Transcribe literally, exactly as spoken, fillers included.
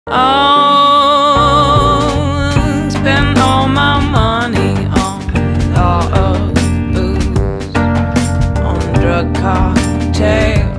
Oh, spend all my money on all of booze, on drug cocktails.